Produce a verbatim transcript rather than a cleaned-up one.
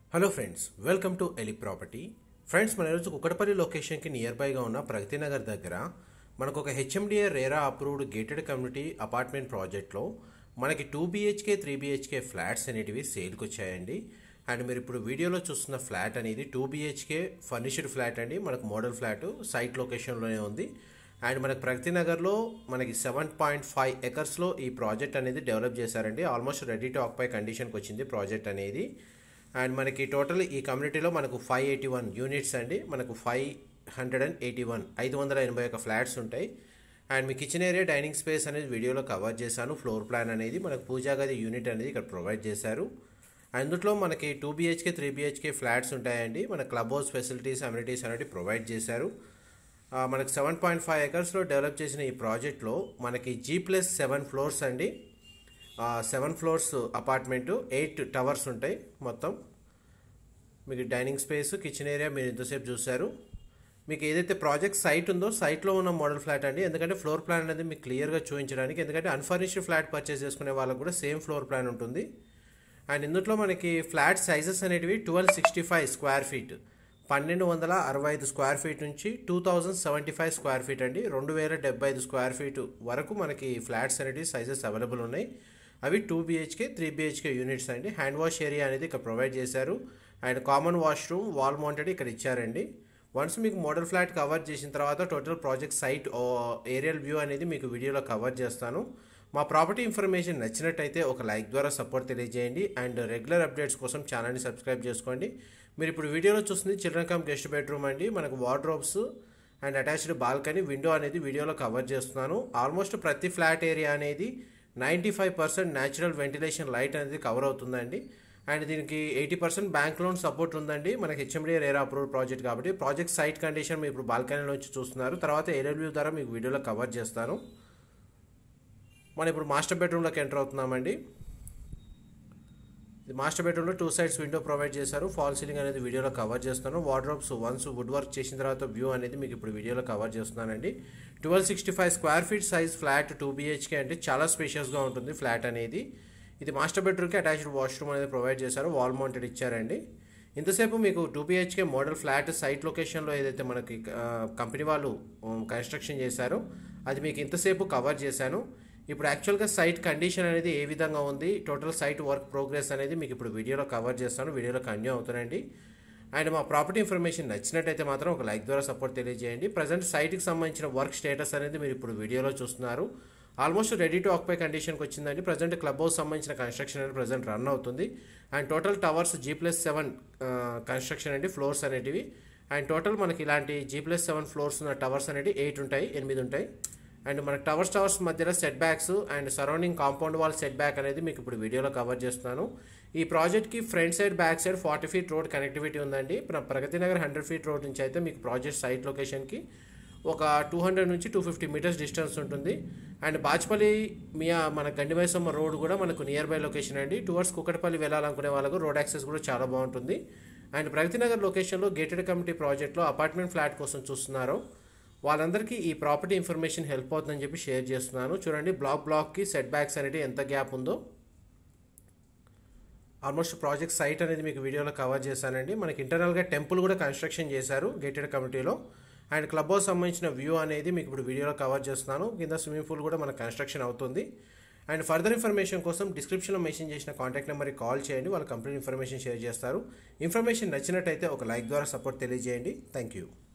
Hello friends, welcome to Elip property. Friends, మన ఈరోజు కుకటపల్లి లొకేషన్కి నియర్ బైగా ఉన్న ప్రగతి నగర్ దగ్గర మనకు ఒక HMDA RERA approved gated community apartment ప్రాజెక్ట్లో మనకి two BHK three BHK flats అనేటివి సేల్కి వచ్చాయండి. అండ్ మీరు ఇప్పుడు వీడియోలో చూస్తున్న ఫ్లాట్ అనేది టూ బీహెచ్కే ఫర్నిష్డ్ ఫ్లాట్ అండి. మనకు మోడల్ ఫ్లాట్ సైట్ లొకేషన్లోనే ఉంది. అండ్ మనకు ప్రగతి నగర్లో మనకి సెవెన్ పాయింట్ ఫైవ్ ఎకర్స్లో ఈ ప్రాజెక్ట్ అనేది డెవలప్ చేశారండి. ఆల్మోస్ట్ రెడీ టు ఆక్యుపై కండిషన్కి వచ్చింది ప్రాజెక్ట్ అనేది. అండ్ మనకి టోటల్ ఈ కమ్యూనిటీలో మనకు ఫైవ్ ఎయిటీ వన్ యూనిట్స్ అండి. మనకు five hundred and eighty one ఐదు వందల ఎనభై ఒక ఫ్లాట్స్ ఉంటాయి. అండ్ మీ కిచెన్ ఏరియా, డైనింగ్ స్పేస్ అనేది వీడియోలో కవర్ చేశాను. ఫ్లోర్ ప్లాన్ అనేది మనకు పూజా గది యూనిట్ అనేది ఇక్కడ ప్రొవైడ్ చేశారు. అందులో మనకి two BHK three BHK flats ఉంటాయండి. మన క్లబ్ హౌస్ ఫెసిలిటీస్, అమ్యూనిటీస్ అనేవి ప్రొవైడ్ చేశారు. మనకు సెవెన్ పాయింట్ ఫైవ్ ఎకర్స్లో డెవలప్ చేసిన ఈ ప్రాజెక్ట్లో మనకి జీ ప్లస్ సెవెన్ ఫ్లోర్స్ అండి. Seven floors apartment, eight towers ఉంటాయి మొత్తం. మీకు డైనింగ్ స్పేస్, కిచెన్ ఏరియా మీరు ఎంతసేపు చూశారు. మీకు ఏదైతే ప్రాజెక్ట్ సైట్ ఉందో సైట్లో ఉన్న మోడల్ ఫ్లాట్ అండి. ఎందుకంటే ఫ్లోర్ ప్లాన్ అనేది మీకు క్లియర్గా చూపించడానికి, ఎందుకంటే అన్ఫర్నిష్డ్ ఫ్లాట్ పర్చేస్ చేసుకునే వాళ్ళకు కూడా సేమ్ ఫ్లోర్ ప్లాన్ ఉంటుంది. అండ్ ఇందులో మనకి ఫ్లాట్ సైజెస్ అనేటివి twelve sixty five square feet పన్నెండు వందల అరవై ఐదు స్క్వేర్ ఫీట్ నుంచి two thousand seventy five square feet అండి. రెండు వేల డెబ్బై ఐదు స్క్వేర్ ఫీట్ వరకు మనకి ఫ్లాట్స్ అనేవి సైజెస్ అవైలబుల్ ఉన్నాయి. అవి two BHK three BHK units అండి. హ్యాండ్ వాష్ ఏరియా అనేది ఇక్కడ ప్రొవైడ్ చేశారు. And common washroom, wall mounted ఇక్కడ ఇచ్చారండి. వన్స్ మీకు మోడల్ ఫ్లాట్ కవర్ చేసిన తర్వాత total project site aerial view అనేది మీకు వీడియోలో కవర్ చేస్తాను. మా ప్రాపర్టీ ఇన్ఫర్మేషన్ నచ్చినట్టయితే ఒక లైక్ ద్వారా సపోర్ట్ తెలియజేయండి. అండ్ రెగ్యులర్ అప్డేట్స్ కోసం ఛానల్ని సబ్స్క్రైబ్ చేసుకోండి. మీరు ఇప్పుడు వీడియోలో చూస్తుంది చిల్డ్రన్ కమ్ గెస్ట్ బెడ్రూమ్ అండి. మనకు wardrobes and attached balcony, window అనేది వీడియోలో కవర్ చేస్తున్నాను. ఆల్మోస్ట్ ప్రతి ఫ్లాట్ ఏరియా అనేది ninety five percent natural ventilation light అనేది కవర్ అవుతుందండి. అండ్ దీనికి eighty percent bank loan support ఉందండి. మనకి హెచ్ఎండిఏ రేరా అప్రూవ్డ్ ప్రాజెక్ట్ కాబట్టి ప్రాజెక్ట్ సైట్ కండిషన్ మీరు ఇప్పుడు బాల్కనీలో వచ్చి చూస్తున్నారు. తర్వాత ఏరియల్ వ్యూ ద్వారా మీకు వీడియోలో కవర్ చేస్తాను. మనం ఇప్పుడు మాస్టర్ బెడ్రూమ్లోకి ఎంటర్ అవుతున్నామండి. ఇది మాస్టర్ బెడ్రూమ్లో టూ సైడ్స్ విండో ప్రొవైడ్ చేశారు. ఫాల్ సీలింగ్ అనేది వీడియోలో కవర్ చేస్తాను. వార్డ్రోబ్స్ వన్స్ వుడ్ వర్క్ చేసిన తర్వాత వ్యూ అనేది మీకు ఇప్పుడు వీడియోలో కవర్ చేస్తున్నానండి. Twelve sixty five square feet size flat two BHK అంటే చాలా స్పేషియస్గా ఉంటుంది ఫ్లాట్ అనేది. ఇది మాస్టర్ బెడ్రూమ్కి అటాచ్డ్ వాష్రూమ్ అనేది ప్రొవైడ్ చేశారు. వాల్ మౌంటెడ్ ఇచ్చారండి. ఇంతసేపు మీకు two BHK model flat site లొకేషన్లో ఏదైతే మనకి కంపెనీ వాళ్ళు కన్స్ట్రక్షన్ చేశారో అది మీకు ఇంతసేపు కవర్ చేశాను. ఇప్పుడు యాక్చువల్గా సైట్ కండిషన్ అనేది ఏ విధంగా ఉంది, టోటల్ సైట్ వర్క్ ప్రోగ్రెస్ అనేది మీకు ఇప్పుడు వీడియోలో కవర్ చేస్తాను. వీడియోలో కంటిన్యూ అవుతానండి. అండ్ మా ప్రాపర్టీ ఇన్ఫర్మేషన్ నచ్చినట్టయితే మాత్రం ఒక లైక్ ద్వారా సపోర్ట్ తెలియజేయండి. ప్రజెంట్ సైట్కి సంబంధించిన వర్క్ స్టేటస్ అనేది మీరు ఇప్పుడు వీడియోలో చూస్తున్నారు. ఆల్మోస్ట్ రెడీ టు ఆక్యుపై కండిషన్కి వచ్చిందండి. ప్రజెంట్ క్లబ్ హౌస్ సంబంధించిన కన్స్ట్రక్షన్ అనేది ప్రజెంట్ రన్ అవుతుంది. And total towers G plus seven construction అండి, ఫ్లోర్స్ అనేటివి. అండ్ టోటల్ మనకి ఇలాంటి జీ ప్లస్ సెవెన్ ఫ్లోర్స్ ఉన్న టవర్స్ అనేవి ఎయిట్ ఉంటాయి, ఎనిమిది ఉంటాయి. అండ్ మనకి టవర్స్ టవర్స్ మధ్యలో set backs and surrounding compound wall set back అనేది మీకు ఇప్పుడు వీడియోలో కవర్ చేస్తున్నాను. ఈ ప్రాజెక్ట్కి front side, back side forty feet road connectivity ఉందండి. Pragathi Nagar hundred feet road నుంచి అయితే మీకు ప్రాజెక్ట్ సైట్ లొకేషన్కి ఒక టూ హండ్రెడ్ నుంచి టూ ఫిఫ్టీ మీటర్స్ డిస్టెన్స్ ఉంటుంది. అండ్ బాచ్పల్లి మియా మన గండిమైసమ్మ రోడ్ కూడా మనకు నియర్ బై లొకేషన్ అండి. టువర్డ్స్ కుకటపల్లి వెళ్ళాలనుకునే వాళ్ళకు రోడ్ యాక్సెస్ కూడా చాలా బాగుంటుంది. అండ్ ప్రగతి నగర్ లొకేషన్లో గేటెడ్ కమ్యూనిటీ ప్రాజెక్ట్లో అపార్ట్మెంట్ ఫ్లాట్ కోసం చూస్తున్నారో వాళ్ళందరికీ ఈ ప్రాపర్టీ ఇన్ఫర్మేషన్ హెల్ప్ అవుతుందని చెప్పి షేర్ చేస్తున్నాను. చూడండి, బ్లాక్ బ్లాక్కి సెట్ బ్యాక్స్ అనేది ఎంత గ్యాప్ ఉందో. ఆల్మోస్ట్ ప్రాజెక్ట్ సైట్ అనేది మీకు వీడియోలో కవర్ చేశానండి. మనకి ఇంటర్నల్గా టెంపుల్ కూడా కన్స్ట్రక్షన్ చేశారు గేటెడ్ కమ్యూనిటీలో. అండ్ క్లబ్ హౌస్ సంబంధించిన వ్యూ అనేది మీకు ఇప్పుడు వీడియోలో కవర్ చేస్తున్నాను. కింద స్విమ్మింగ్ పూల్ కూడా మనకు కన్స్ట్రక్షన్ అవుతుంది. అండ్ ఫర్దర్ ఇన్ఫర్మేషన్ కోసం డిస్క్రిప్షన్లో మెన్షన్ చేసిన కాంటాక్ట్ నెంబర్కి కాల్ చేయండి. వాళ్ళు కంప్లీట్ ఇన్ఫర్మేషన్ షేర్ చేస్తారు. ఇన్ఫర్మేషన్ నచ్చినట్టయితే ఒక లైక్ ద్వారా సపోర్ట్ తెలియజేయండి. Thank you.